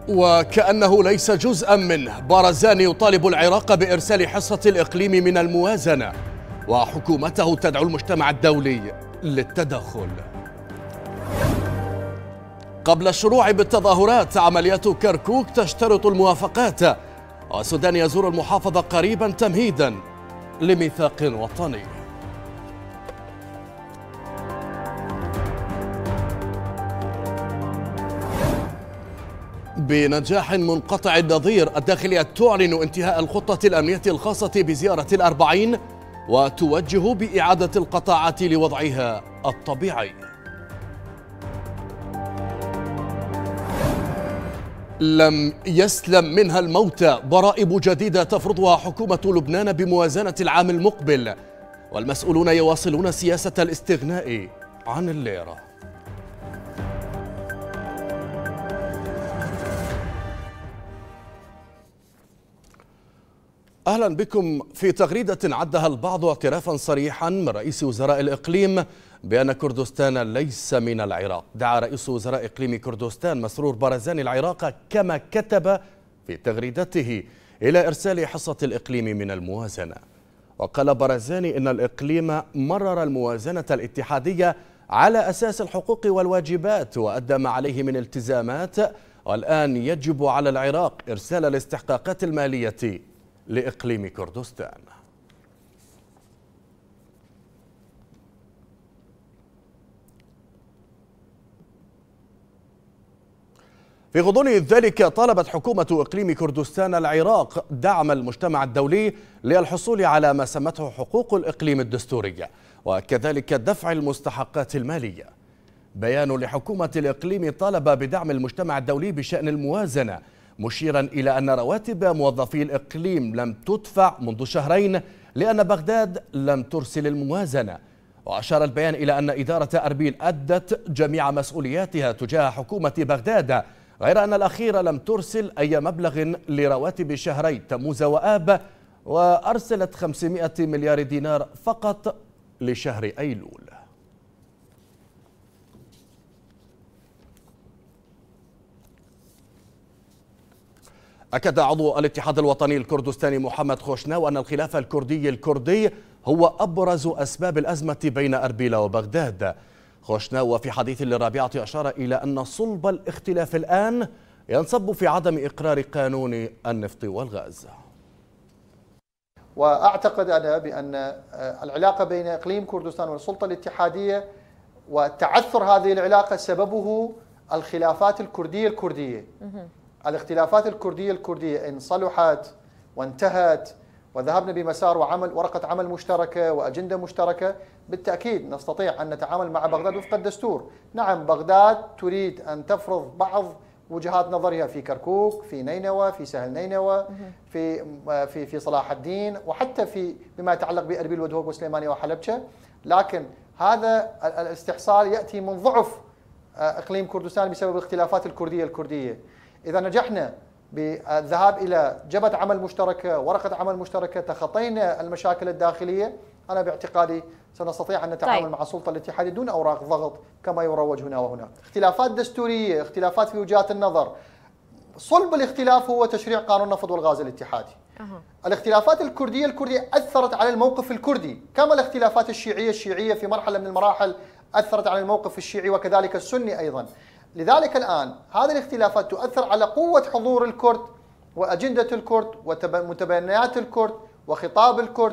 وكأنه ليس جزءا منه، بارزاني يطالب العراق بإرسال حصة الإقليم من الموازنة، وحكومته تدعو المجتمع الدولي للتدخل. قبل الشروع بالتظاهرات، عمليات كركوك تشترط الموافقات، والسودان يزور المحافظة قريبا تمهيدا لميثاق وطني. بنجاح منقطع النظير، الداخلية تعلن انتهاء الخطة الأمنية الخاصة بزيارة ال40 وتوجه بإعادة القطاعات لوضعها الطبيعي. لم يسلم منها الموتى، ضرائب جديدة تفرضها حكومة لبنان بموازنة العام المقبل، والمسؤولون يواصلون سياسة الاستغناء عن الليرة. أهلا بكم في تغريدة عدها البعض اعترافا صريحا من رئيس وزراء الإقليم بأن كردستان ليس من العراق. دعا رئيس وزراء إقليم كردستان مسرور بارزاني العراق كما كتب في تغريدته إلى إرسال حصة الإقليم من الموازنة. وقال بارزاني إن الإقليم مرر الموازنة الاتحادية على أساس الحقوق والواجبات وأدى ما عليه من التزامات، والآن يجب على العراق إرسال الاستحقاقات المالية لإقليم كردستان. في غضون ذلك، طالبت حكومة إقليم كردستان العراق دعم المجتمع الدولي للحصول على ما سمته حقوق الإقليم الدستورية، وكذلك دفع المستحقات المالية. بيان لحكومة الإقليم طالب بدعم المجتمع الدولي بشأن الموازنة، مشيرا إلى أن رواتب موظفي الإقليم لم تدفع منذ شهرين لأن بغداد لم ترسل الموازنة. وأشار البيان إلى أن إدارة أربيل أدت جميع مسؤولياتها تجاه حكومة بغداد، غير أن الأخيرة لم ترسل أي مبلغ لرواتب شهري تموز وآب، وأرسلت 500 مليار دينار فقط لشهر أيلول. أكد عضو الاتحاد الوطني الكردستاني محمد خوشناو أن الخلاف الكردي هو أبرز أسباب الأزمة بين أربيل وبغداد. خوشناو في حديث للرابعة أشار إلى أن صلب الاختلاف الآن ينصب في عدم إقرار قانون النفط والغاز. وأعتقد أنا بأن العلاقة بين إقليم كردستان والسلطة الاتحادية وتعثر هذه العلاقة سببه الخلافات الكردية. الاختلافات الكردية إن صلحت وانتهت وذهبنا بمسار وعمل ورقة عمل مشتركة وأجندة مشتركة، بالتأكيد نستطيع أن نتعامل مع بغداد وفق الدستور. نعم، بغداد تريد أن تفرض بعض وجهات نظرها في كركوك، في نينوى، في سهل نينوى، في صلاح الدين، وحتى في بما يتعلق بأربيل ودهوك وسليمانية وحلبشة. لكن هذا الاستحصال يأتي من ضعف إقليم كردستان بسبب الاختلافات الكردية. إذا نجحنا بالذهاب إلى جبهة عمل مشتركة، ورقة عمل مشتركة، تخطينا المشاكل الداخلية، أنا باعتقادي سنستطيع أن نتعامل مع السلطة الاتحادية دون أوراق ضغط كما يروج هنا وهناك. اختلافات دستورية، اختلافات في وجهات النظر. صلب الاختلاف هو تشريع قانون النفط والغاز الاتحادي. الاختلافات الكردية أثرت على الموقف الكردي، كما الاختلافات الشيعية في مرحلة من المراحل أثرت على الموقف الشيعي وكذلك السني أيضا. لذلك الآن هذه الاختلافات تؤثر على قوة حضور الكرد وأجندة الكرد ومتبنيات الكرد وخطاب الكرد.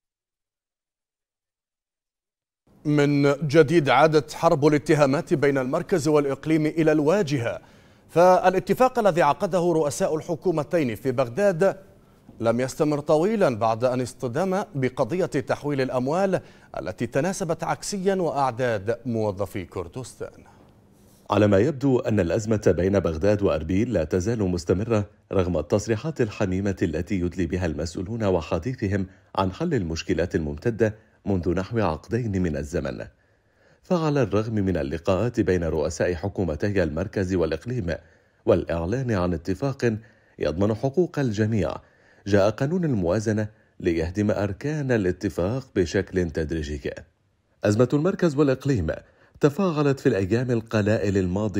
من جديد عادت حرب الاتهامات بين المركز والإقليم إلى الواجهة، فالاتفاق الذي عقده رؤساء الحكومتين في بغداد لم يستمر طويلا بعد أن اصطدم بقضية تحويل الأموال التي تناسبت عكسيا وأعداد موظفي كردستان. على ما يبدو أن الأزمة بين بغداد وأربيل لا تزال مستمرة رغم التصريحات الحميمة التي يدلي بها المسؤولون وحديثهم عن حل المشكلات الممتدة منذ نحو عقدين من الزمن. فعلى الرغم من اللقاءات بين رؤساء حكومتي المركز والإقليم والإعلان عن اتفاق يضمن حقوق الجميع، جاء قانون الموازنة ليهدم أركان الاتفاق بشكل تدريجي. أزمة المركز والإقليم تفاعلت في الأيام القلائل الماضية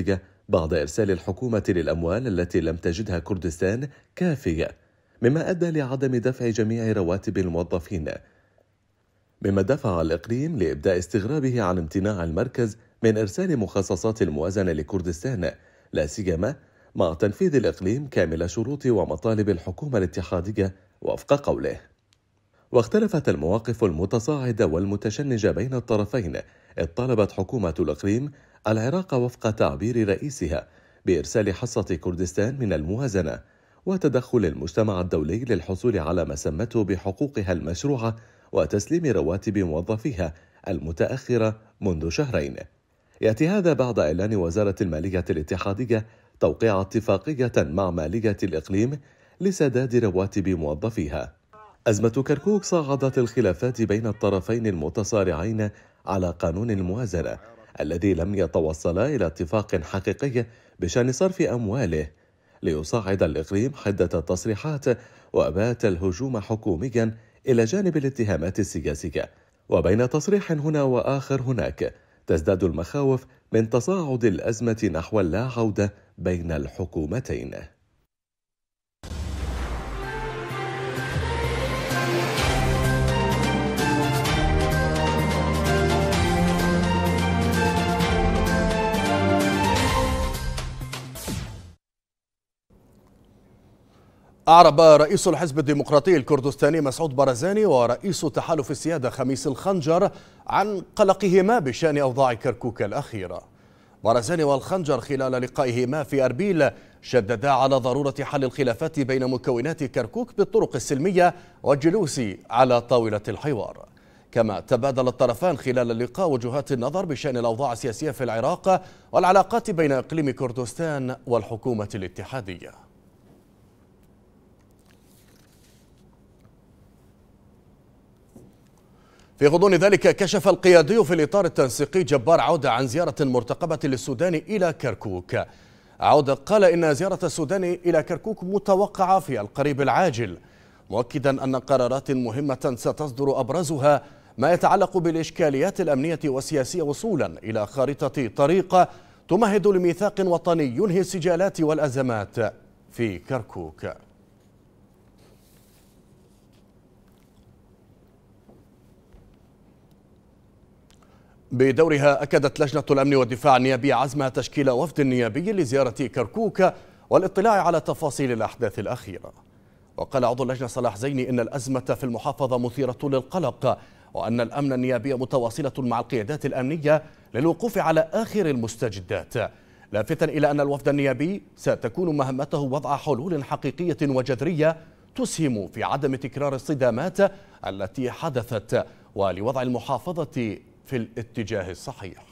بعد إرسال الحكومة للأموال التي لم تجدها كردستان كافية، مما أدى لعدم دفع جميع رواتب الموظفين، مما دفع الإقليم لإبداء استغرابه عن امتناع المركز من إرسال مخصصات الموازنة لكردستان، لا سيما مع تنفيذ الإقليم كامل شروط ومطالب الحكومة الاتحادية وفق قوله. واختلفت المواقف المتصاعدة والمتشنجة بين الطرفين، إذ طالبت حكومة الإقليم العراق وفق تعبير رئيسها بإرسال حصة كردستان من الموازنة وتدخل المجتمع الدولي للحصول على ما سمته بحقوقها المشروعة وتسليم رواتب موظفيها المتأخرة منذ شهرين. يأتي هذا بعد إعلان وزارة المالية الاتحادية توقيع اتفاقية مع مالية الإقليم لسداد رواتب موظفيها. أزمة كركوك صاعدت الخلافات بين الطرفين المتصارعين على قانون الموازنة الذي لم يتوصلا إلى اتفاق حقيقي بشأن صرف أمواله، ليصعد الإقليم حدة التصريحات وبات الهجوم حكوميا إلى جانب الاتهامات السياسية. وبين تصريح هنا وآخر هناك تزداد المخاوف من تصاعد الأزمة نحو اللا عودة بين الحكومتين. أعرب رئيس الحزب الديمقراطي الكردستاني مسعود بارزاني ورئيس تحالف السيادة خميس الخنجر عن قلقهما بشأن أوضاع كركوك الأخيرة. بارزاني والخنجر خلال لقائهما في أربيل شددا على ضرورة حل الخلافات بين مكونات كركوك بالطرق السلمية والجلوس على طاولة الحوار. كما تبادل الطرفان خلال اللقاء وجهات النظر بشأن الأوضاع السياسية في العراق والعلاقات بين إقليم كردستان والحكومة الاتحادية. في غضون ذلك كشف القيادي في الإطار التنسيقي جبار عودة عن زيارة مرتقبة للسودان إلى كركوك. عودة قال إن زيارة السودان إلى كركوك متوقعة في القريب العاجل، مؤكدا أن قرارات مهمة ستصدر أبرزها ما يتعلق بالإشكاليات الأمنية والسياسية وصولا إلى خارطة طريق تمهد لميثاق وطني ينهي السجالات والأزمات في كركوك. بدورها أكدت لجنة الأمن والدفاع النيابية عزمها تشكيل وفد نيابي لزيارة كركوك والاطلاع على تفاصيل الأحداث الأخيرة. وقال عضو اللجنة صلاح زيني إن الأزمة في المحافظة مثيرة للقلق، وأن الأمن النيابي متواصلة مع القيادات الأمنية للوقوف على آخر المستجدات، لافتا إلى أن الوفد النيابي ستكون مهمته وضع حلول حقيقية وجذرية تسهم في عدم تكرار الصدامات التي حدثت ولوضع المحافظة في الاتجاه الصحيح.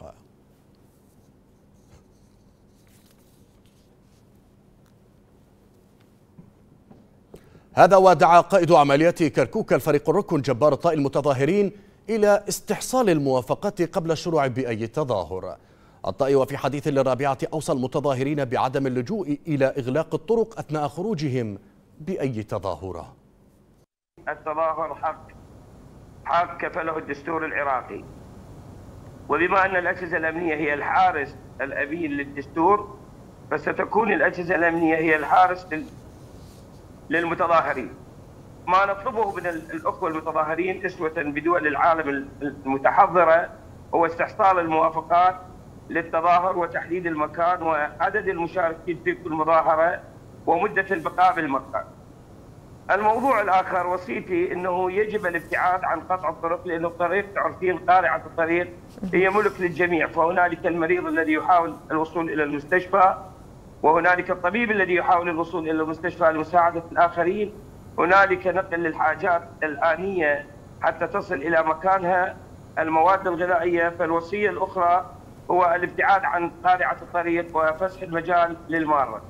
هذا ودعا قائد عمليات كركوك الفريق الركن جبار الطائي المتظاهرين إلى استحصال الموافقات قبل الشروع بأي تظاهر. الطائي وفي حديث للرابعة أوصى المتظاهرين بعدم اللجوء إلى إغلاق الطرق أثناء خروجهم بأي تظاهرة. التظاهر حق كفله الدستور العراقي، وبما أن الأجهزة الأمنية هي الحارس الأمين للدستور، فستكون الأجهزة الأمنية هي الحارس للمتظاهرين. ما نطلبه من الأخوة المتظاهرين أسوة بدول العالم المتحضرة هو استحصال الموافقات للتظاهر وتحديد المكان وعدد المشاركين في كل مظاهرة ومدة البقاء بالمقر. الموضوع الآخر وصيتي أنه يجب الابتعاد عن قطع الطرق، لأن الطريق تعرفين قارعة الطريق هي ملك للجميع، فهنالك المريض الذي يحاول الوصول إلى المستشفى، وهنالك الطبيب الذي يحاول الوصول إلى المستشفى لمساعدة الآخرين، هنالك نقل للحاجات الآنية حتى تصل إلى مكانها، المواد الغذائية. فالوصية الأخرى هو الابتعاد عن قارعة الطريق وفسح المجال للمارة.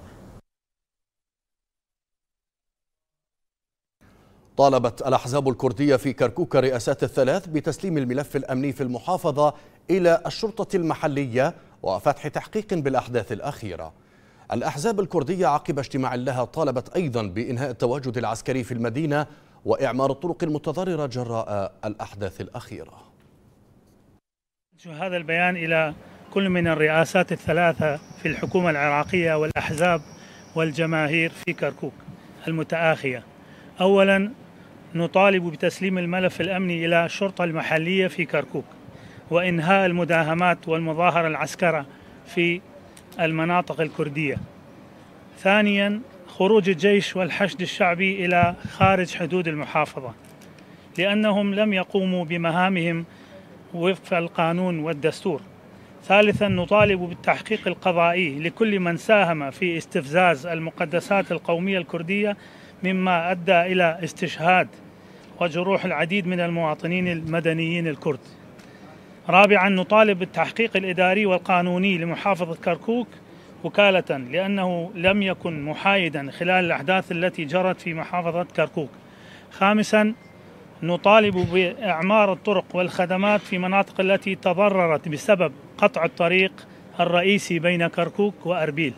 طالبت الأحزاب الكردية في كركوك الرئاسات الثلاث بتسليم الملف الأمني في المحافظة إلى الشرطة المحلية وفتح تحقيق بالأحداث الأخيرة. الأحزاب الكردية عقب اجتماع لها طالبت أيضا بإنهاء التواجد العسكري في المدينة وإعمار الطرق المتضررة جراء الأحداث الأخيرة. هذا البيان إلى كل من الرئاسات الثلاثة في الحكومة العراقية والأحزاب والجماهير في كركوك المتآخية. أولا، نطالب بتسليم الملف الأمني إلى الشرطة المحلية في كركوك وإنهاء المداهمات والمظاهرة العسكرة في المناطق الكردية. ثانيا، خروج الجيش والحشد الشعبي إلى خارج حدود المحافظة لأنهم لم يقوموا بمهامهم وفق القانون والدستور. ثالثا، نطالب بالتحقيق القضائي لكل من ساهم في استفزاز المقدسات القومية الكردية مما أدى إلى استشهاد وجروح العديد من المواطنين المدنيين الكرد. رابعا، نطالب بالتحقيق الإداري والقانوني لمحافظة كركوك وكالة لأنه لم يكن محايدا خلال الأحداث التي جرت في محافظة كركوك. خامسا، نطالب بإعمار الطرق والخدمات في مناطق التي تضررت بسبب قطع الطريق الرئيسي بين كركوك وأربيل.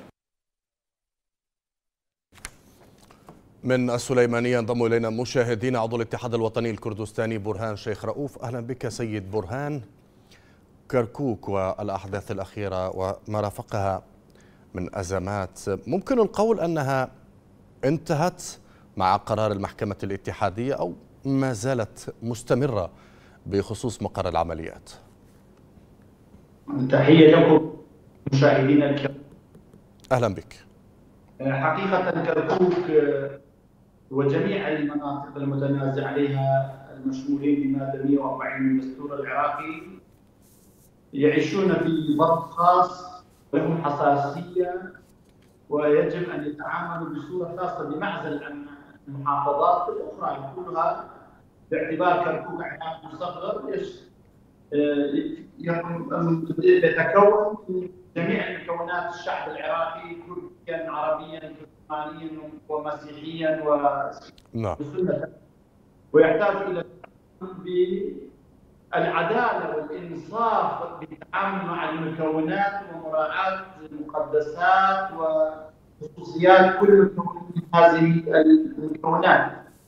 من السليمانية انضم إلينا مشاهدين عضو الاتحاد الوطني الكردستاني برهان شيخ رؤوف. أهلا بك سيد برهان. كركوك والأحداث الأخيرة وما رافقها من أزمات، ممكن القول أنها انتهت مع قرار المحكمة الاتحادية أو ما زالت مستمرة بخصوص مقر العمليات؟ تحية لكم مشاهدينا الكرام. أهلا بك. حقيقة كركوك وجميع المناطق المتنازع عليها المشمولين بمادة 140 من الدستور العراقي يعيشون في ضغط خاص ولهم حساسية ويجب أن يتعاملوا بصورة خاصة بمعزل عن المحافظات الأخرى كلها باعتبار كركوك عراق مصغر يتكون من جميع مكونات الشعب العراقي كرديا عربيا كردستانيا ومسيحيا وسنة ويحتاج إلى بالعدالة والإنصاف بالتعامل مع المكونات ومراعاة المقدسات وخصوصيات كل مكون من هذه المكونات.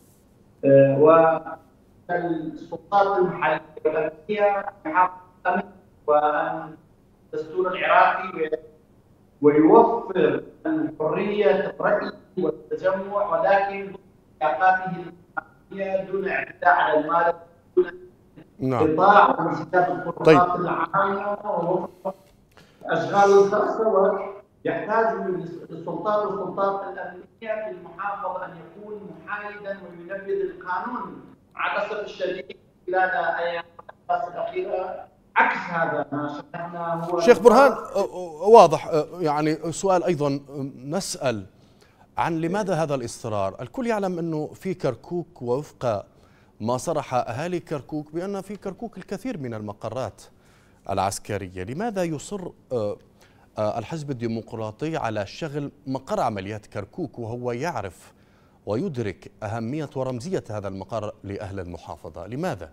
والسلطات المحلية والأمنية يحافظ وأن الدستور العراقي ويوفر حرية الرأي والتجمع ولكن بطاقاته المالية دون اعتداء على المال دون قطاع ومسكات القرارات العامة ووفر الأشغال الخاصة. ويحتاج السلطات والسلطات الأمنية في المحافظة أن يكون محايدا وينفذ القانون. مع الأسف الشديد خلال أيام الأخيرة عكس هذا ما شاهدناه. شيخ برهان، واضح يعني سؤال أيضا نسأل عن لماذا هذا الإصرار؟ الكل يعلم أنه في كركوك ووفق ما صرح أهالي كركوك بأن في كركوك الكثير من المقرات العسكرية، لماذا يصر الحزب الديمقراطي على شغل مقر عمليات كركوك وهو يعرف ويدرك أهمية ورمزية هذا المقر لأهل المحافظة؟ لماذا؟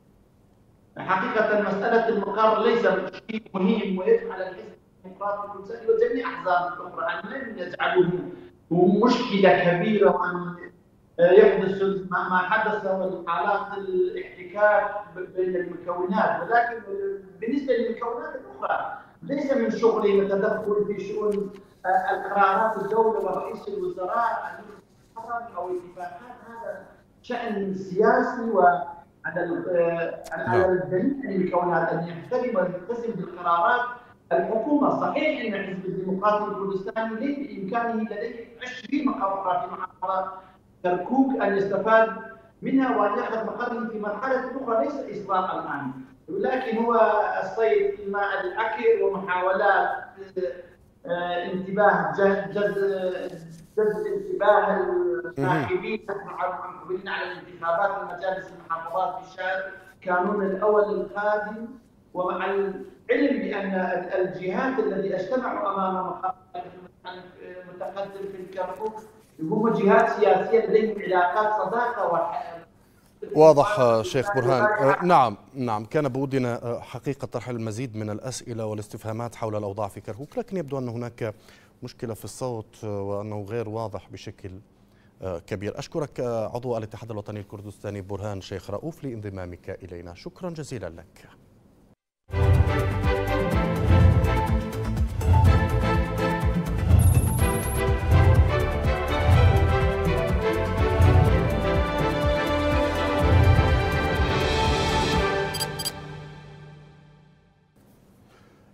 حقيقة مسألة المقر ليس شيء مهم ويجعل الحزب الديمقراطي وجميع الأحزاب الأخرى أن لن يجعلوه مشكلة كبيرة وأن يحدث ما حدث من حالات الاحتكاك بين المكونات. ولكن بالنسبة للمكونات الأخرى ليس من شغلي التدخل في شؤون القرارات الدولة ورئيس الوزراء أو اتفاقات. هذا شأن سياسي وعلى جميع المكونات أن يحترم ويلتزم بالقرارات الحكومة. صحيح أن الحزب الديمقراطي الكردستاني ليس بإمكانه لديه 20 مقر في محافظة كركوك أن يستفاد منها وأن يأخذ مقره في مرحلة أخرى ليس إصلاح الآن، ولكن هو الصيد في الماء العكر ومحاولات انتباه جذب انتباه الناخبين المقبلين على الانتخابات المجالس المحافظات في شهر كانون الأول القادم. ومع العلم بأن الجهات التي اجتمعوا أمام مقر المتقدم في الكركوك هم جهات سياسية لديهم علاقات صداقة واضح شيخ برهان. نعم كان بودنا حقيقة طرح المزيد من الأسئلة والاستفهامات حول الأوضاع في كركوك، لكن يبدو أن هناك مشكلة في الصوت وأنه غير واضح بشكل كبير. أشكرك عضو الاتحاد الوطني الكردستاني برهان شيخ رؤوف لانضمامك إلينا، شكرا جزيلا لك.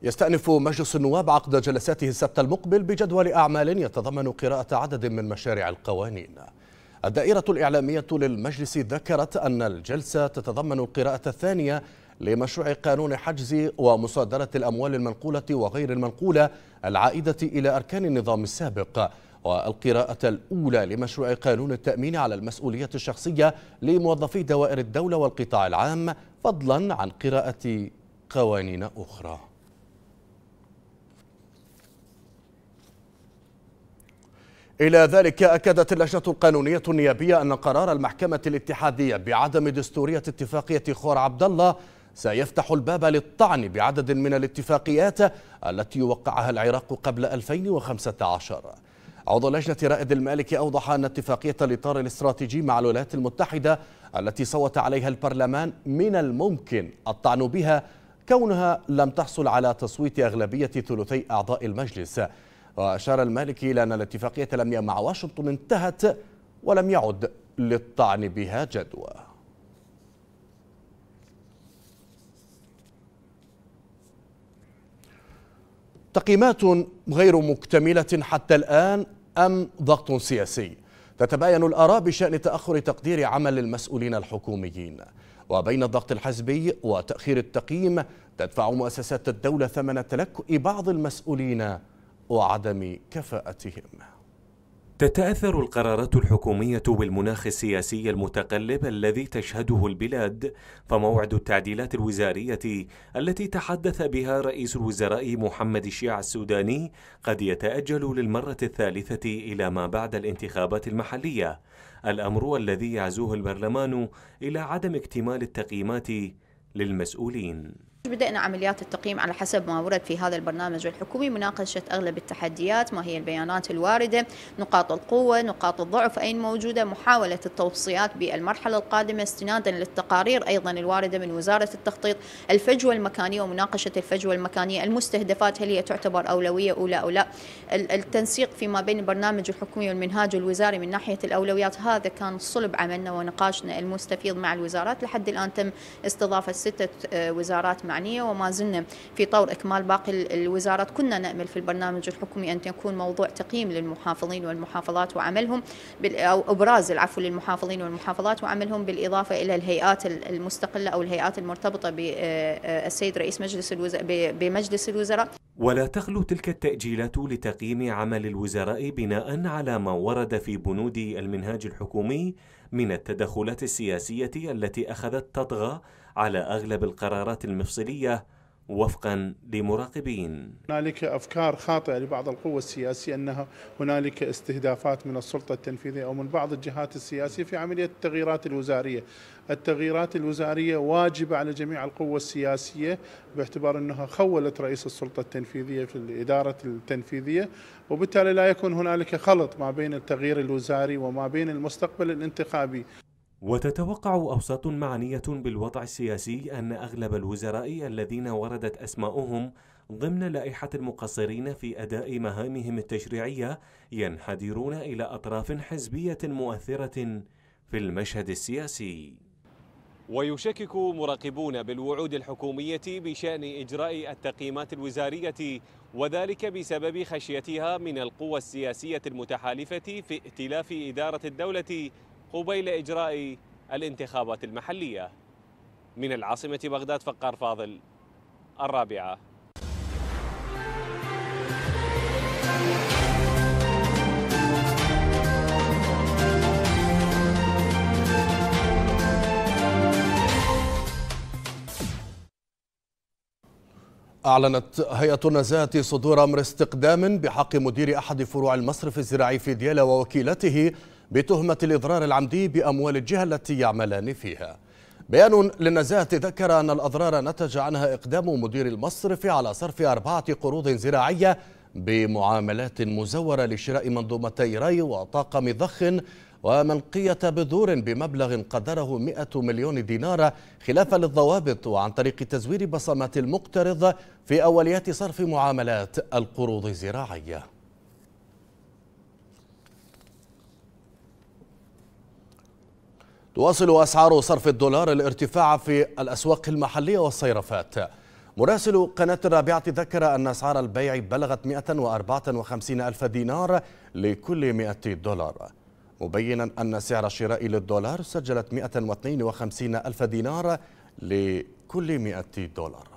يستأنف مجلس النواب عقد جلساته السبت المقبل بجدول أعمال يتضمن قراءة عدد من مشاريع القوانين. الدائرة الإعلامية للمجلس ذكرت أن الجلسة تتضمن القراءة الثانية لمشروع قانون حجز ومصادرة الأموال المنقولة وغير المنقولة العائدة إلى أركان النظام السابق، والقراءة الأولى لمشروع قانون التأمين على المسؤولية الشخصية لموظفي دوائر الدولة والقطاع العام، فضلا عن قراءة قوانين أخرى. إلى ذلك أكدت اللجنة القانونية النيابية أن قرار المحكمة الاتحادية بعدم دستورية اتفاقية خور عبد الله سيفتح الباب للطعن بعدد من الاتفاقيات التي وقعها العراق قبل 2015. عضو لجنة رائد المالكي أوضح أن اتفاقية الإطار الاستراتيجي مع الولايات المتحدة التي صوت عليها البرلمان من الممكن الطعن بها كونها لم تحصل على تصويت أغلبية ثلثي أعضاء المجلس. وأشار المالكي إلى أن الاتفاقية الأمنية مع واشنطن انتهت ولم يعد للطعن بها جدوى. تقييمات غير مكتملة حتى الآن أم ضغط سياسي؟ تتباين الآراء بشأن تأخر تقدير عمل المسؤولين الحكوميين، وبين الضغط الحزبي وتأخير التقييم تدفع مؤسسات الدولة ثمن تلكؤ بعض المسؤولين وعدم كفاءتهم. تتأثر القرارات الحكومية بالمناخ السياسي المتقلب الذي تشهده البلاد، فموعد التعديلات الوزارية التي تحدث بها رئيس الوزراء محمد الشيع السوداني قد يتأجل للمرة الثالثة إلى ما بعد الانتخابات المحلية، الأمر الذي يعزوه البرلمان إلى عدم اكتمال التقييمات للمسؤولين. بدأنا عمليات التقييم على حسب ما ورد في هذا البرنامج الحكومي، مناقشة أغلب التحديات، ما هي البيانات الواردة، نقاط القوة، نقاط الضعف أين موجودة، محاولة التوصيات بالمرحلة القادمة استنادا للتقارير أيضا الواردة من وزارة التخطيط، الفجوة المكانية ومناقشة الفجوة المكانية، المستهدفات هل هي تعتبر أولوية أولى أو لا، التنسيق فيما بين البرنامج الحكومي والمنهاج الوزاري من ناحية الأولويات. هذا كان صلب عملنا ونقاشنا المستفيض مع الوزارات. لحد الآن تم استضافة 6 وزارات معنية وما زلنا في طور إكمال باقي الوزارات. كنا نأمل في البرنامج الحكومي أن يكون موضوع تقييم للمحافظين والمحافظات وعملهم أو إبراز العفو للمحافظين والمحافظات وعملهم، بالإضافة إلى الهيئات المستقلة أو الهيئات المرتبطة بالسيد رئيس بمجلس الوزراء. ولا تخلو تلك التأجيلات لتقييم عمل الوزراء بناء على ما ورد في بنود المنهاج الحكومي من التدخلات السياسية التي أخذت تطغى على أغلب القرارات المفصلية وفقا لمراقبين. هنالك أفكار خاطئة لبعض القوى السياسية أنها هنالك استهدافات من السلطة التنفيذية أو من بعض الجهات السياسية في عملية التغييرات الوزارية. التغييرات الوزارية واجبة على جميع القوى السياسية باعتبار أنها خولت رئيس السلطة التنفيذية في الإدارة التنفيذية، وبالتالي لا يكون هنالك خلط ما بين التغيير الوزاري وما بين المستقبل الانتخابي. وتتوقع أوساط معنية بالوضع السياسي أن أغلب الوزراء الذين وردت أسماؤهم ضمن لائحة المقصرين في أداء مهامهم التشريعية ينحدرون إلى أطراف حزبية مؤثرة في المشهد السياسي. ويشكك مراقبون بالوعود الحكومية بشأن إجراء التقييمات الوزارية، وذلك بسبب خشيتها من القوى السياسية المتحالفة في ائتلاف إدارة الدولة قبيل إجراء الانتخابات المحلية. من العاصمة بغداد، فقار فاضل، الرابعة. أعلنت هيئة النزاهة صدور أمر استقدام بحق مدير أحد فروع المصرف الزراعي في ديالى ووكيلته بتهمة الإضرار العمدي بأموال الجهة التي يعملان فيها. بيان للنزاهة ذكر أن الأضرار نتج عنها إقدام مدير المصرف على صرف 4 قروض زراعية بمعاملات مزورة لشراء منظومتي ري وطاقم ضخ ومنقية بذور بمبلغ قدره 100 مليون دينار خلافا للضوابط، وعن طريق تزوير بصمات المقترض في أوليات صرف معاملات القروض الزراعية. تواصل أسعار صرف الدولار الارتفاع في الأسواق المحلية والصيرفات، مراسل قناة الرابعة ذكر أن أسعار البيع بلغت 154 ألف دينار لكل 100 دولار، مبينا أن سعر الشراء للدولار سجلت 152 ألف دينار لكل 100 دولار.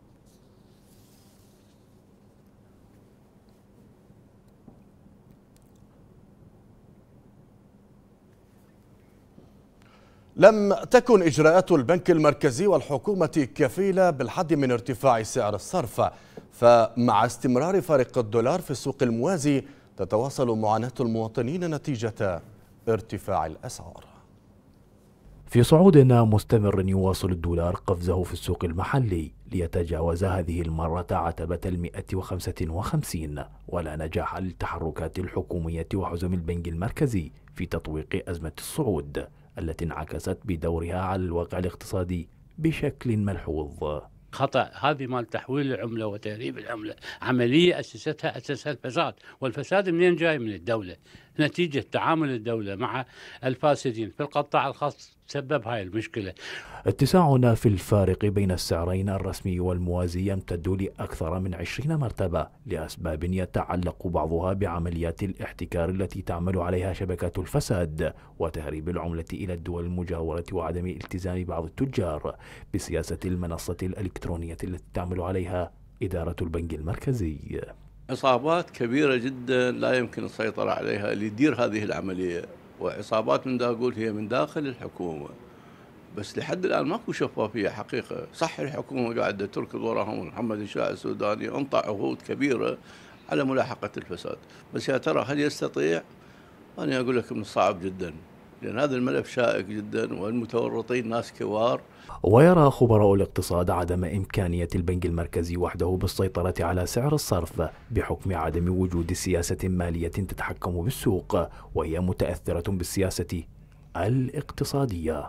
لم تكن إجراءات البنك المركزي والحكومة كفيلة بالحد من ارتفاع سعر الصرف، فمع استمرار فارق الدولار في السوق الموازي تتواصل معاناة المواطنين نتيجة ارتفاع الأسعار. في صعود مستمر يواصل الدولار قفزه في السوق المحلي ليتجاوز هذه المرة عتبة 155، ولا نجاح للتحركات الحكومية وحزم البنك المركزي في تطويق أزمة الصعود التي انعكست بدورها على الواقع الاقتصادي بشكل ملحوظ. خطأ هذه مال تحويل العملة وتهريب العملة، عملية أسسها الفساد، والفساد منين جاي؟ من الدولة، نتيجة تعامل الدولة مع الفاسدين في القطاع الخاص سبب هاي المشكلة. اتساعنا في الفارق بين السعرين الرسمي والموازي يمتد لأكثر من 20 مرتبة لأسباب يتعلق بعضها بعمليات الاحتكار التي تعمل عليها شبكات الفساد وتهريب العملة إلى الدول المجاورة وعدم التزام بعض التجار بسياسة المنصة الإلكترونية التي تعمل عليها إدارة البنك المركزي. عصابات كبيرة جدا لا يمكن السيطرة عليها اللي يدير هذه العملية، وعصابات من دا أقول هي من داخل الحكومة، بس لحد الآن ماكو شفافية حقيقة. صح الحكومة قاعدة تركض وراهم محمد إنشاء السوداني انطى عهود كبيرة على ملاحقة الفساد، بس يا ترى هل يستطيع؟ أنا أقول لك من الصعب جدا، لأن هذا الملف شائك جدا والمتورطين ناس كبار. ويرى خبراء الاقتصاد عدم إمكانية البنك المركزي وحده بالسيطرة على سعر الصرف بحكم عدم وجود سياسة مالية تتحكم بالسوق، وهي متأثرة بالسياسة الاقتصادية.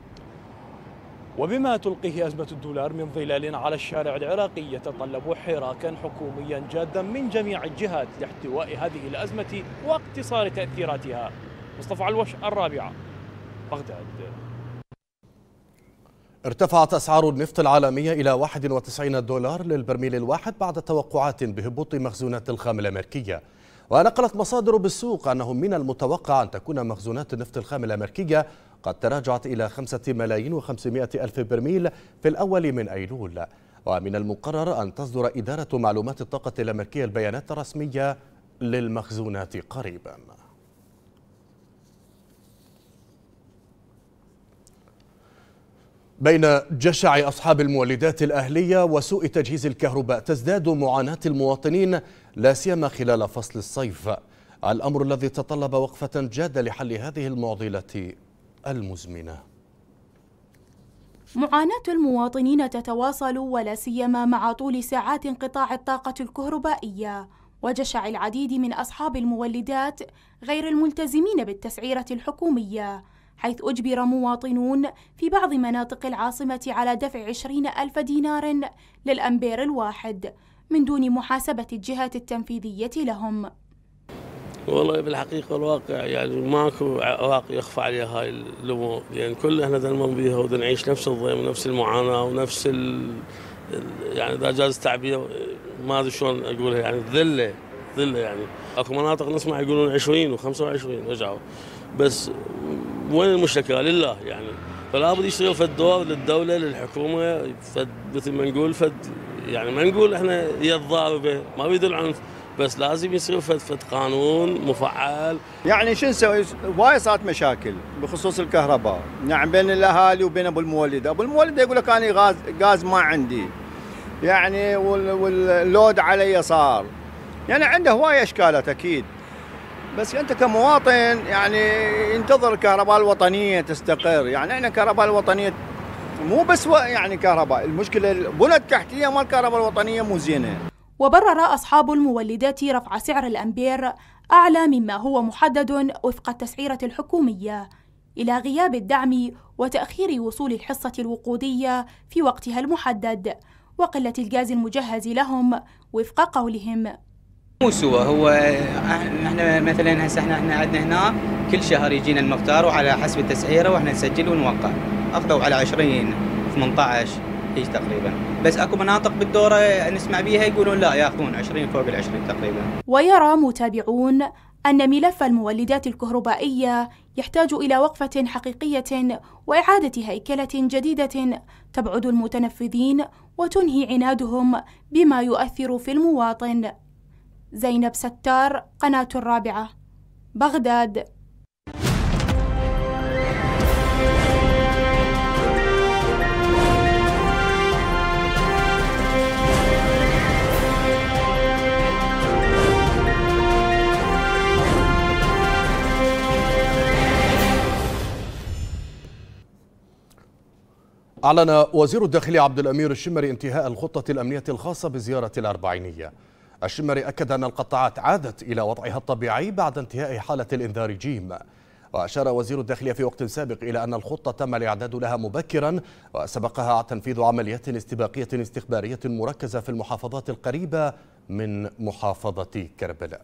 وبما تلقيه أزمة الدولار من ظلال على الشارع العراقي يتطلب حراكا حكوميا جادا من جميع الجهات لاحتواء هذه الأزمة واقتصار تأثيراتها. مصطفى علوش، الرابعة، بغداد. ارتفعت أسعار النفط العالمية إلى 91 دولار للبرميل الواحد بعد توقعات بهبوط مخزونات الخام الأمريكية. ونقلت مصادر بالسوق أنه من المتوقع أن تكون مخزونات النفط الخام الأمريكية قد تراجعت إلى 5,500,000 برميل في الأول من أيلول. ومن المقرر أن تصدر إدارة معلومات الطاقة الأمريكية البيانات الرسمية للمخزونات قريبا. بين جشع أصحاب المولدات الأهلية وسوء تجهيز الكهرباء تزداد معاناة المواطنين لا سيما خلال فصل الصيف، الأمر الذي تطلب وقفة جادة لحل هذه المعضلة المزمنة. معاناة المواطنين تتواصل ولا سيما مع طول ساعات انقطاع الطاقة الكهربائية وجشع العديد من أصحاب المولدات غير الملتزمين بالتسعيرة الحكومية، حيث أجبر مواطنون في بعض مناطق العاصمة على دفع 20,000 دينار للأمبير الواحد من دون محاسبة الجهات التنفيذية لهم. والله بالحقيقة الواقع يعني ماكو عواقب يخفى عليها هاي الأمور، يعني كل احنا نمر بيها ونعيش نفس الضيم ونفس المعاناة ونفس يعني إذا جاز التعبير ما أدري شلون أقولها، يعني ذلة يعني. أكو مناطق نسمع يقولون 20 و25 رجعوا، بس وين المشتكى؟ لله يعني. فلا بد يشتغل فد دور للدولة للحكومة، فد مثل ما نقول فد يعني ما نقول احنا يد ضاربة ما بيدل عنف، بس لازم يصير فد قانون مفعل. يعني شو نسوي؟ وايد صارت مشاكل بخصوص الكهرباء، يعني بين الاهالي وبين ابو المولد، ابو المولد يقول لك انا غاز ما عندي، يعني واللود علي صار، يعني عنده هواي اشكالات اكيد. بس انت كمواطن يعني ينتظر الكهرباء الوطنيه تستقر، يعني احنا الكهرباء الوطنيه مو بس يعني كهرباء، المشكله البنى التحتيه مال الكهرباء الوطنيه مو زينه. وبرر أصحاب المولدات رفع سعر الأمبير أعلى مما هو محدد وفق التسعيرة الحكومية إلى غياب الدعم وتأخير وصول الحصة الوقودية في وقتها المحدد وقلة الغاز المجهز لهم وفق قولهم. مو سوى هو احنا مثلا هسه احنا عندنا هنا كل شهر يجينا المختار وعلى حسب التسعيره واحنا نسجل ونوقع، اخذوا على 20 18 هيك تقريبا. بس اكو مناطق بالدوره نسمع بيها يقولون لا ياخذون 20 فوق ال20 تقريبا. ويرى متابعون أن ملف المولدات الكهربائية يحتاج إلى وقفة حقيقية وإعادة هيكلة جديدة تبعد المتنفذين وتنهي عنادهم بما يؤثر في المواطن. زينب ستار، قناة الرابعة، بغداد. أعلن وزير الداخلية عبد الأمير الشمري انتهاء الخطة الأمنية الخاصة بزيارة الأربعينية. الشمري أكد أن القطاعات عادت إلى وضعها الطبيعي بعد انتهاء حالة الإنذار جيم. وأشار وزير الداخلية في وقت سابق إلى أن الخطة تم الإعداد لها مبكرا وسبقها تنفيذ عمليات استباقية استخبارية مركزة في المحافظات القريبة من محافظة كربلاء.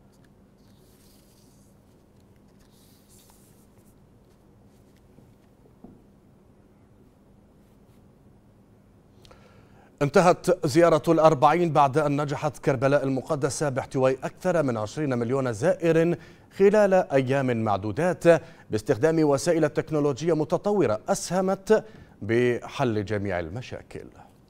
انتهت زيارة الأربعين بعد أن نجحت كربلاء المقدسة باحتواء أكثر من 20 مليون زائر خلال أيام معدودات باستخدام وسائل تكنولوجية متطورة أسهمت بحل جميع المشاكل.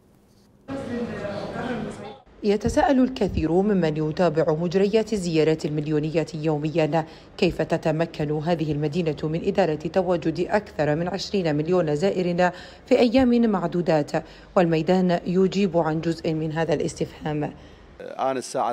يتساءل الكثير ممن يتابع مجريات الزيارات المليونية يوميا كيف تتمكن هذه المدينة من إدارة تواجد أكثر من 20 مليون زائر في أيام معدودات، والميدان يجيب عن جزء من هذا الاستفهام. أنا الساعة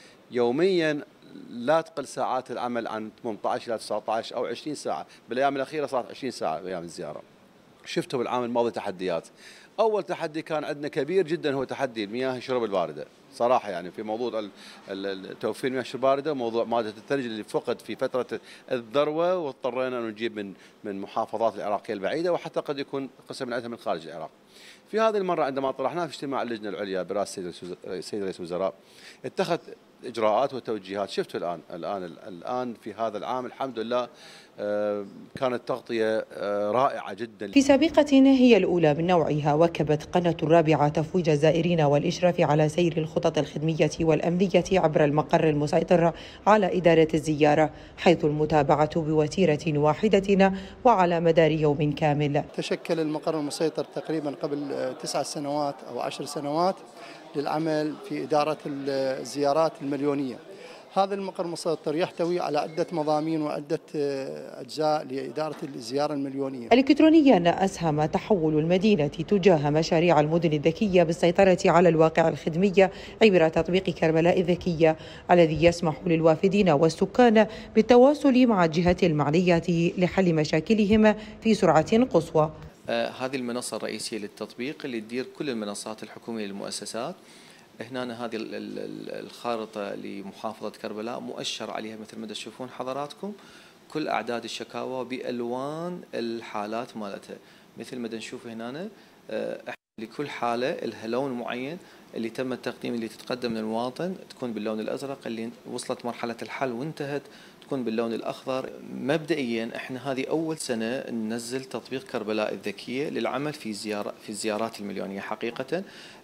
يوميا لا تقل ساعات العمل عن 18 إلى 19 أو 20 ساعة، بالأيام الأخيرة صارت 20 ساعة بأيام الزيارة. شفته بالعام الماضي تحديات. أول تحدي كان عندنا كبير جدا هو تحدي المياه الشرب الباردة صراحة، يعني في موضوع توفير المياه الشرب الباردة وموضوع مادة الثلج اللي فقد في فترة الذروة، واضطرينا أن نجيب من محافظات العراقية البعيدة وحتى قد يكون قسم منها من خارج العراق. في هذه المرة عندما طرحناه في اجتماع اللجنة العليا برئاسة السيد رئيس الوزراء اتخذ إجراءات وتوجيهات. شفتوا الآن في هذا العام الحمد لله كانت تغطية رائعة جدا. في سابقة هي الأولى من نوعها وكبت قناة الرابعة تفويج الزائرين والإشراف على سير الخطط الخدمية والأمنية عبر المقر المسيطر على إدارة الزيارة، حيث المتابعة بوتيرة واحدة وعلى مدار يوم كامل. تشكل المقر المسيطر تقريبا قبل 9 سنوات أو 10 سنوات للعمل في إدارة الزيارات المليونية. هذا المقر المسيطر يحتوي على عدة مضامين وعدة أجزاء لإدارة الزيارة المليونية. إلكترونيا أسهم تحول المدينة تجاه مشاريع المدن الذكية بالسيطرة على الواقع الخدمي عبر تطبيق كربلاء الذكية الذي يسمح للوافدين والسكان بالتواصل مع الجهات المعنية لحل مشاكلهم في سرعة قصوى. هذه المنصة الرئيسية للتطبيق اللي تدير كل المنصات الحكومية للمؤسسات. هنا هذه الخارطة لمحافظة كربلاء مؤشر عليها مثل ما تشوفون حضراتكم كل أعداد الشكاوى بألوان الحالات مالتها. مثل ما نشوف هنا لكل حالة لها لون معين اللي تم التقديم اللي تتقدم من المواطن تكون باللون الأزرق، اللي وصلت مرحلة الحل وانتهت تكون باللون الأخضر. مبدئيا احنا هذه أول سنة ننزل تطبيق كربلاء الذكية للعمل في الزيارات المليونية. حقيقة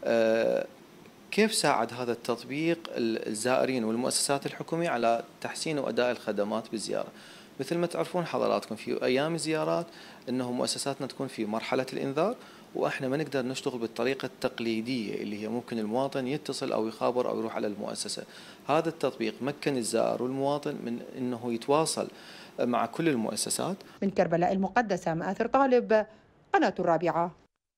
كيف ساعد هذا التطبيق الزائرين والمؤسسات الحكومية على تحسين وأداء الخدمات بالزيارة؟ مثل ما تعرفون حضراتكم في أيام الزيارات أنه مؤسساتنا تكون في مرحلة الإنذار، وإحنا ما نقدر نشتغل بالطريقة التقليدية اللي هي ممكن المواطن يتصل أو يخابر أو يروح على المؤسسة. هذا التطبيق مكن الزائر والمواطن من أنه يتواصل مع كل المؤسسات. من كربلاء المقدسة مآثر طالب، قناة الرابعة.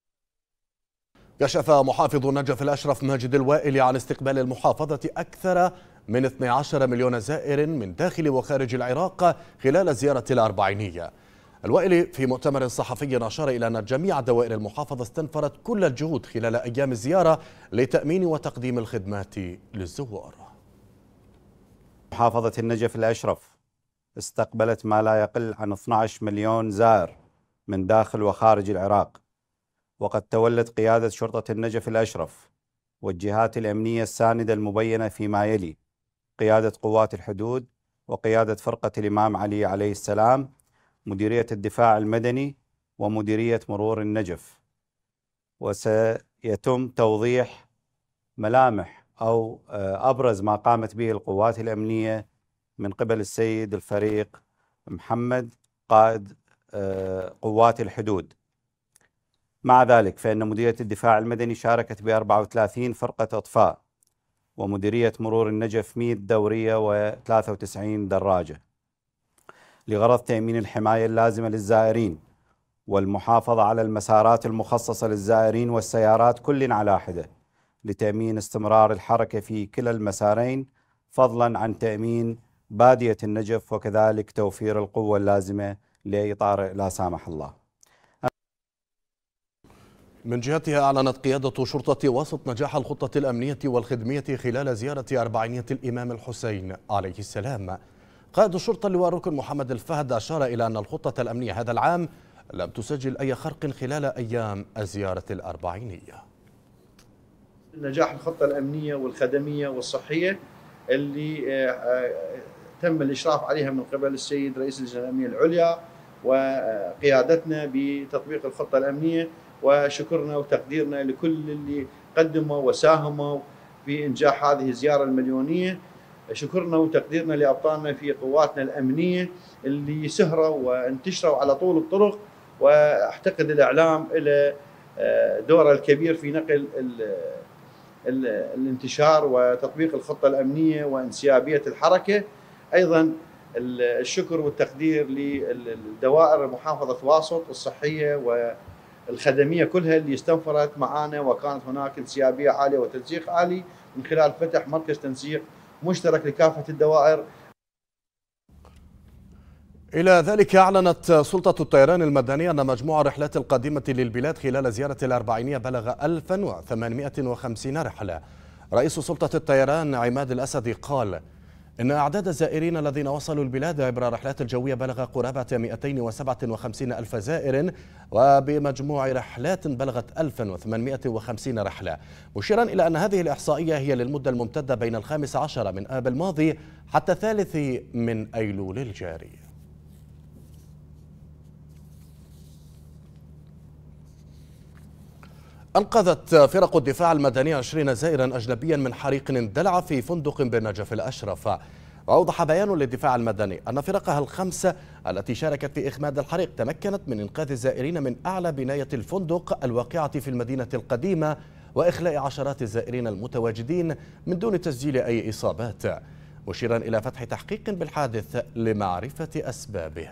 كشف محافظ النجف الأشرف ماجد الوائلي عن استقبال المحافظة أكثر من 12 مليون زائر من داخل وخارج العراق خلال الزيارة الأربعينية. الوائلي في مؤتمر صحفي أشار إلى أن جميع دوائر المحافظة استنفرت كل الجهود خلال أيام الزيارة لتأمين وتقديم الخدمات للزوار. محافظة النجف الأشرف استقبلت ما لا يقل عن 12 مليون زائر من داخل وخارج العراق، وقد تولت قيادة شرطة النجف الأشرف والجهات الأمنية الساندة المبينة فيما يلي: قيادة قوات الحدود وقيادة فرقة الإمام علي عليه السلام، مديرية الدفاع المدني ومديرية مرور النجف. وسيتم توضيح ملامح أو أبرز ما قامت به القوات الأمنية من قبل السيد الفريق محمد قائد قوات الحدود. مع ذلك فإن مديرية الدفاع المدني شاركت ب 34 فرقة إطفاء، ومديرية مرور النجف 100 دورية و93 دراجة، لغرض تأمين الحماية اللازمة للزائرين والمحافظة على المسارات المخصصة للزائرين والسيارات كل على حدة، لتأمين استمرار الحركة في كلا المسارين، فضلا عن تأمين بادية النجف، وكذلك توفير القوة اللازمة لأي طارئ لا سامح الله. من جهتها أعلنت قيادة شرطة واسط نجاح الخطة الأمنية والخدمية خلال زيارة أربعينية الإمام الحسين عليه السلام. قائد الشرطة اللواء الركن محمد الفهد أشار إلى أن الخطة الأمنية هذا العام لم تسجل أي خرق خلال أيام الزيارة الأربعينية. نجاح الخطة الأمنية والخدمية والصحية اللي تم الإشراف عليها من قبل السيد رئيس اللجنة الأمنية العليا وقيادتنا بتطبيق الخطة الأمنية، وشكرنا وتقديرنا لكل اللي قدموا وساهموا في إنجاح هذه الزيارة المليونية. شكرنا وتقديرنا لأبطالنا في قواتنا الأمنية اللي سهروا وانتشروا على طول الطرق، واعتقد الإعلام له دوره الكبير في نقل الانتشار وتطبيق الخطة الأمنية وانسيابية الحركة. أيضا الشكر والتقدير للدوائر محافظة واسط الصحية والخدمية كلها اللي استنفرت معنا، وكانت هناك انسيابية عالية وتنسيق عالي من خلال فتح مركز تنسيق مشترك لكافة الدوائر. إلى ذلك أعلنت سلطة الطيران المدني أن مجموع الرحلات القادمة للبلاد خلال زيارة الأربعينية بلغ 1850 رحلة. رئيس سلطة الطيران عماد الأسدي قال إن أعداد الزائرين الذين وصلوا البلاد عبر الرحلات الجوية بلغ قرابة 257 ألف زائر، وبمجموع رحلات بلغت 1850 رحلة، مشيرا إلى أن هذه الإحصائية هي للمدة الممتدة بين 15 من آب الماضي حتى 3 من أيلول الجاري. أنقذت فرق الدفاع المدني 20 زائرا أجنبيا من حريق اندلع في فندق بالنجف الأشرف. وأوضح بيان للدفاع المدني أن فرقها الخمسة التي شاركت في إخماد الحريق تمكنت من إنقاذ الزائرين من أعلى بناية الفندق الواقعة في المدينة القديمة، وإخلاء عشرات الزائرين المتواجدين من دون تسجيل أي إصابات، مشيرا إلى فتح تحقيق بالحادث لمعرفة أسبابه.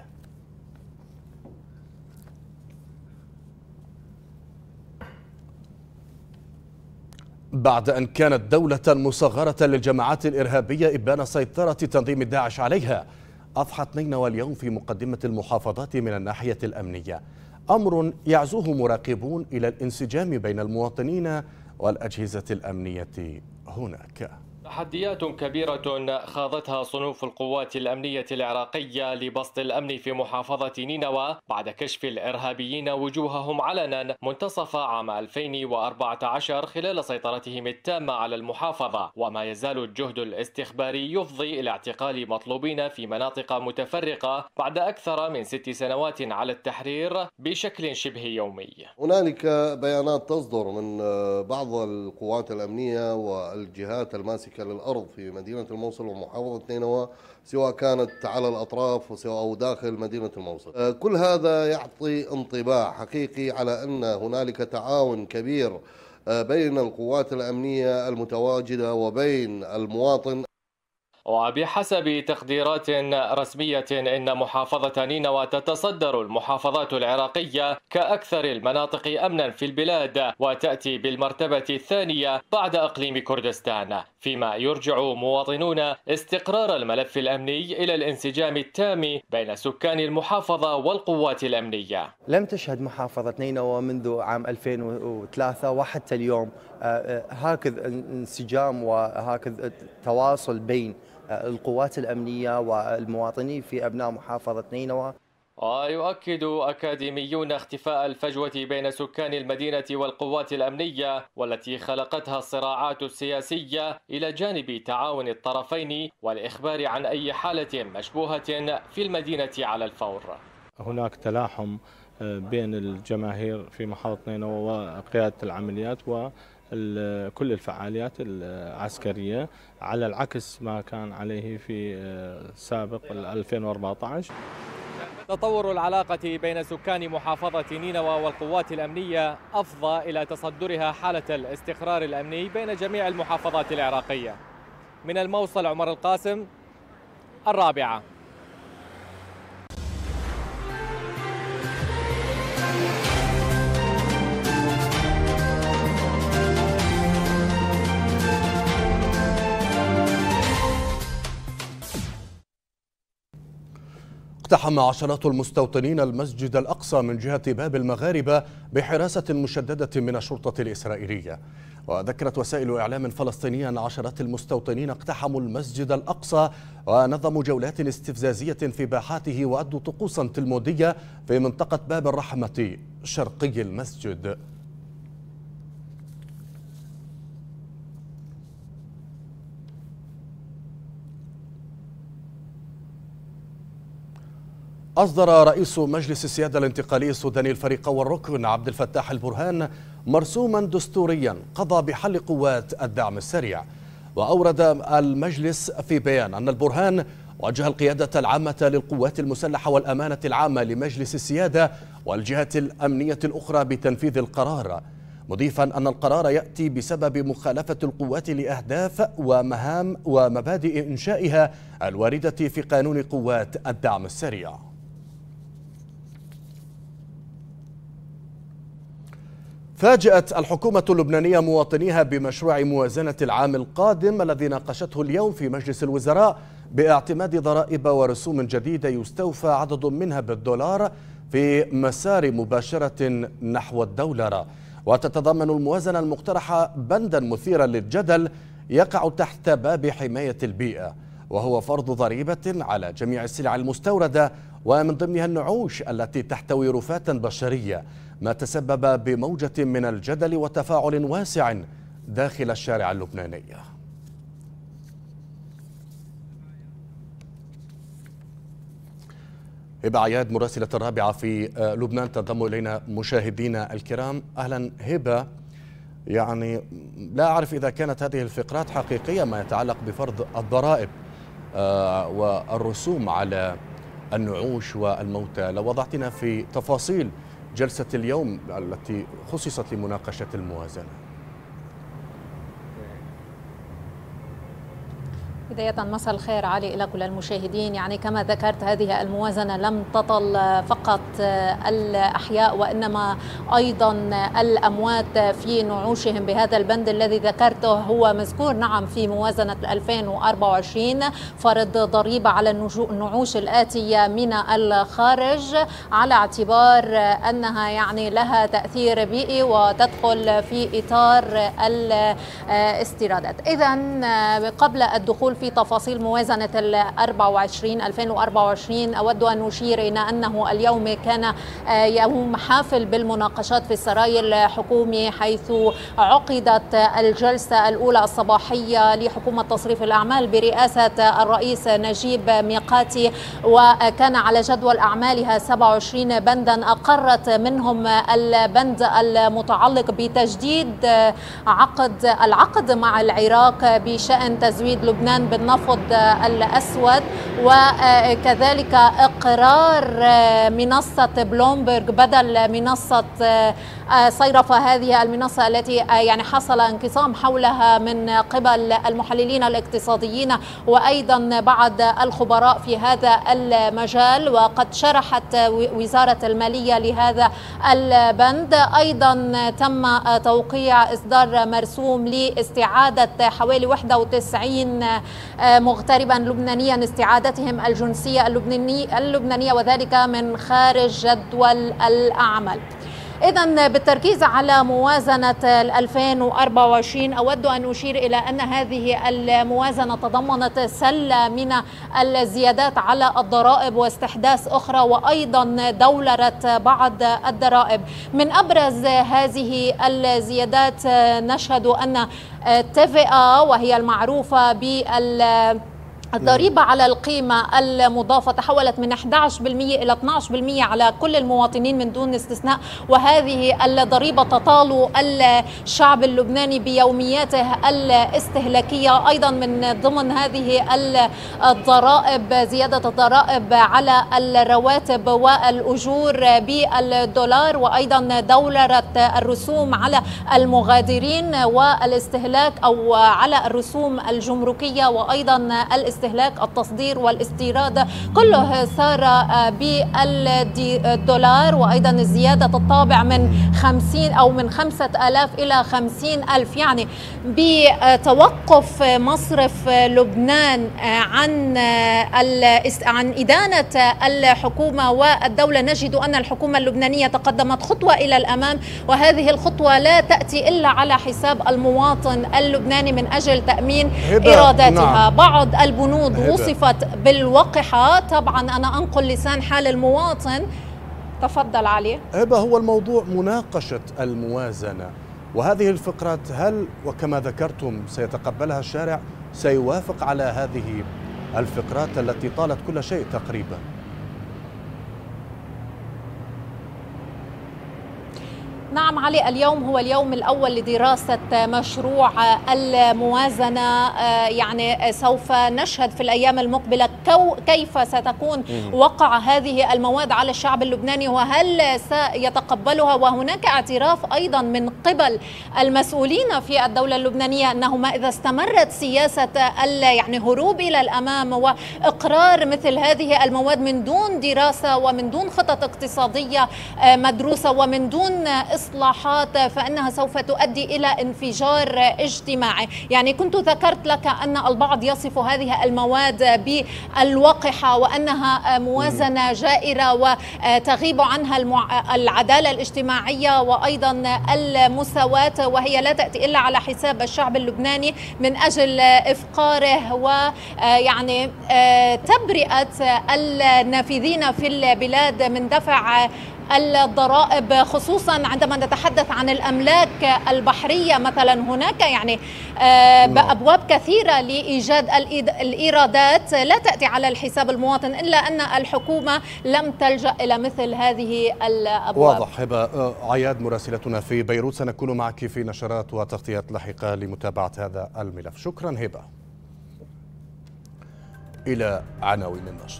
بعد أن كانت دولة مصغرة للجماعات الإرهابية إبان سيطرة تنظيم داعش عليها، أضحت نينوى اليوم في مقدمة المحافظات من الناحية الأمنية، أمر يعزوه مراقبون إلى الانسجام بين المواطنين والأجهزة الأمنية هناك. تحديات كبيرة خاضتها صنوف القوات الأمنية العراقية لبسط الأمن في محافظة نينوى بعد كشف الإرهابيين وجوههم علنا منتصف عام 2014 خلال سيطرتهم التامة على المحافظة، وما يزال الجهد الاستخباري يفضي إلى اعتقال مطلوبين في مناطق متفرقة بعد أكثر من 6 سنوات على التحرير بشكل شبه يومي. هنالك بيانات تصدر من بعض القوات الأمنية والجهات الماسكة للأرض في مدينة الموصل ومحافظة نينوى، سواء كانت على الأطراف أو داخل مدينة الموصل. كل هذا يعطي انطباع حقيقي على أن هنالك تعاون كبير بين القوات الأمنية المتواجدة وبين المواطن. وبحسب تقديرات رسمية إن محافظة نينوى تتصدر المحافظات العراقية كأكثر المناطق أمنا في البلاد، وتأتي بالمرتبة الثانية بعد إقليم كردستان، فيما يرجع مواطنون استقرار الملف الأمني إلى الانسجام التام بين سكان المحافظة والقوات الأمنية. لم تشهد محافظة نينوى منذ عام 2003 وحتى اليوم هكذا انسجام وهكذا تواصل بين القوات الأمنية والمواطنين في أبناء محافظة نينوى. ويؤكد أكاديميون اختفاء الفجوة بين سكان المدينة والقوات الأمنية والتي خلقتها الصراعات السياسية، إلى جانب تعاون الطرفين والإخبار عن أي حالة مشبوهة في المدينة على الفور. هناك تلاحم بين الجماهير في محافظة نينوى وقيادة العمليات وكل الفعاليات العسكرية، على العكس ما كان عليه في سابق 2014. تطور العلاقة بين سكان محافظة نينوى والقوات الأمنية أفضى إلى تصدرها حالة الاستقرار الأمني بين جميع المحافظات العراقية. من الموصل عمر القاسم، الرابعة. اقتحم عشرات المستوطنين المسجد الأقصى من جهة باب المغاربة بحراسة مشددة من الشرطة الإسرائيلية. وذكرت وسائل إعلام فلسطينية أن عشرات المستوطنين اقتحموا المسجد الأقصى ونظموا جولات استفزازية في باحاته وأدوا طقوسا تلمودية في منطقة باب الرحمة شرقي المسجد. أصدر رئيس مجلس السيادة الانتقالي السوداني الفريق والركن عبد الفتاح البرهان مرسوما دستوريا قضى بحل قوات الدعم السريع. وأورد المجلس في بيان أن البرهان وجه القيادة العامة للقوات المسلحة والأمانة العامة لمجلس السيادة والجهات الأمنية الأخرى بتنفيذ القرار، مضيفا أن القرار يأتي بسبب مخالفة القوات لأهداف ومهام ومبادئ إنشائها الواردة في قانون قوات الدعم السريع. فاجأت الحكومة اللبنانية مواطنيها بمشروع موازنة العام القادم الذي ناقشته اليوم في مجلس الوزراء باعتماد ضرائب ورسوم جديدة يستوفى عدد منها بالدولار في مسار مباشرة نحو الدولار. وتتضمن الموازنة المقترحة بندا مثيرا للجدل يقع تحت باب حماية البيئة، وهو فرض ضريبة على جميع السلع المستوردة ومن ضمنها النعوش التي تحتوي رفاتا بشرية، ما تسبب بموجة من الجدل وتفاعل واسع داخل الشارع اللبناني. هبة عياد مراسلة الرابعة في لبنان تنضم إلينا. مشاهدينا الكرام، أهلا هبة. يعني لا أعرف إذا كانت هذه الفقرات حقيقية ما يتعلق بفرض الضرائب والرسوم على النعوش والموتى. لو وضعتنا في تفاصيل جلسة اليوم التي خصصت لمناقشة الموازنة. بداية مساء الخير علي إلى كل المشاهدين. يعني كما ذكرت هذه الموازنة لم تطل فقط الأحياء وإنما أيضا الأموات في نعوشهم بهذا البند الذي ذكرته هو مذكور نعم في موازنة 2024، فرض ضريبة على النعوش الآتية من الخارج على اعتبار أنها يعني لها تأثير بيئي وتدخل في إطار الاستيرادات. إذن قبل الدخول في تفاصيل موازنة 2024 أود أن أشير إلى أنه اليوم كان يوم حافل بالمناقشات في السراي الحكومي، حيث عقدت الجلسة الأولى الصباحية لحكومة تصريف الأعمال برئاسة الرئيس نجيب ميقاتي، وكان على جدول أعمالها 27 بندا أقرت منهم البند المتعلق بتجديد العقد مع العراق بشأن تزويد لبنان بالنفط الأسود، وكذلك إقرار منصة بلومبرغ بدل منصة صيرفة، هذه المنصة التي يعني حصل انقسام حولها من قبل المحللين الاقتصاديين وأيضا بعض الخبراء في هذا المجال. وقد شرحت وزارة المالية لهذا البند. أيضا تم توقيع إصدار مرسوم لاستعادة حوالي 91 مغتربا لبنانيا استعادتهم الجنسية اللبنانية وذلك من خارج جدول الأعمال. إذن بالتركيز على موازنة 2024 أود أن أشير إلى أن هذه الموازنة تضمنت سلة من الزيادات على الضرائب واستحداث أخرى وأيضا دولرة بعض الضرائب. من أبرز هذه الزيادات نشهد أن TVA وهي المعروفة الضريبة على القيمة المضافة تحولت من 11% إلى 12% على كل المواطنين من دون استثناء، وهذه الضريبة تطال الشعب اللبناني بيومياته الاستهلاكية. أيضا من ضمن هذه الضرائب زيادة الضرائب على الرواتب والأجور بالدولار، وأيضا دولرة الرسوم على المغادرين والاستهلاك أو على الرسوم الجمركية، وأيضا الاستهلاك التصدير والاستيراد كله صار بالدولار. وأيضا زيادة الطابع من 50 أو من 5000 إلى 50,000، يعني بتوقف مصرف لبنان عن إدانة الحكومة والدولة، نجد أن الحكومة اللبنانية تقدمت خطوة إلى الأمام، وهذه الخطوة لا تأتي إلا على حساب المواطن اللبناني من أجل تأمين إيراداتها. نعم. بعض البنود وصفت بالوقحة، طبعا أنا أنقل لسان حال المواطن. تفضل علي. هبة، هو الموضوع مناقشة الموازنة، وهذه الفقرات هل وكما ذكرتم سيتقبلها الشارع؟ سيوافق على هذه الفقرات التي طالت كل شيء تقريبا؟ نعم علي، اليوم هو اليوم الأول لدراسة مشروع الموازنة. يعني سوف نشهد في الأيام المقبلة كيف ستكون وقع هذه المواد على الشعب اللبناني وهل سيتقبلها. وهناك اعتراف أيضا من قبل المسؤولين في الدولة اللبنانية أنه ما إذا استمرت سياسة يعني هروب إلى الأمام وإقرار مثل هذه المواد من دون دراسة ومن دون خطط اقتصادية مدروسة ومن دون إصلاحات، فإنها سوف تؤدي إلى انفجار اجتماعي. يعني كنت ذكرت لك أن البعض يصف هذه المواد بالوقحة وأنها موازنة جائرة وتغيب عنها العدالة الاجتماعية وأيضا المساواة، وهي لا تأتي إلا على حساب الشعب اللبناني من أجل إفقاره ويعني تبرئة النافذين في البلاد من دفع الضرائب، خصوصا عندما نتحدث عن الأملاك البحرية مثلا. هناك يعني بأبواب كثيرة لإيجاد الإيرادات لا تأتي على الحساب المواطن، إلا أن الحكومة لم تلجأ إلى مثل هذه الأبواب. واضح. هبة عياد مراسلتنا في بيروت، سنكون معك في نشرات وتغطيات لاحقة لمتابعة هذا الملف. شكرا هبة. إلى عناوين النشر.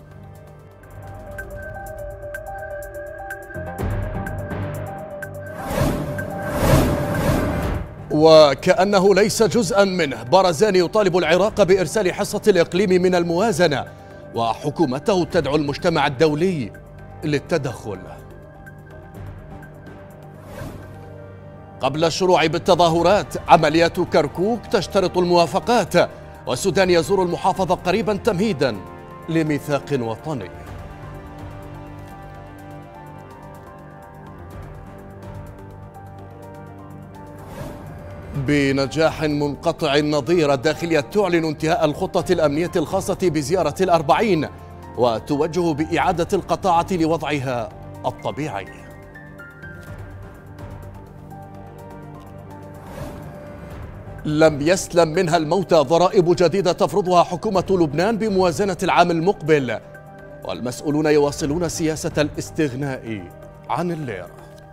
وكأنه ليس جزءا منه، بارزاني يطالب العراق بإرسال حصة الإقليم من الموازنة، وحكومته تدعو المجتمع الدولي للتدخل. قبل الشروع بالتظاهرات، عمليات كركوك تشترط الموافقات، والسودان يزور المحافظة قريبا تمهيدا لميثاق وطني. بنجاح منقطع النظير، الداخلية تعلن انتهاء الخطة الأمنية الخاصة بزيارة ال40 وتوجه بإعادة القطاعة لوضعها الطبيعي. لم يسلم منها الموتى، ضرائب جديدة تفرضها حكومة لبنان بموازنة العام المقبل، والمسؤولون يواصلون سياسة الاستغناء عن الليرة.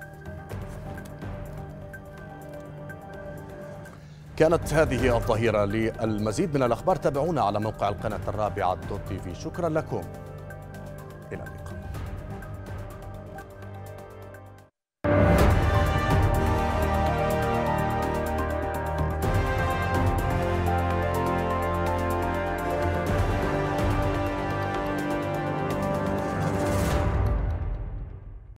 كانت هذه الظهيرة. للمزيد من الأخبار تابعونا على موقع القناة الرابعة .tv. شكرا لكم. إلى اللقاء.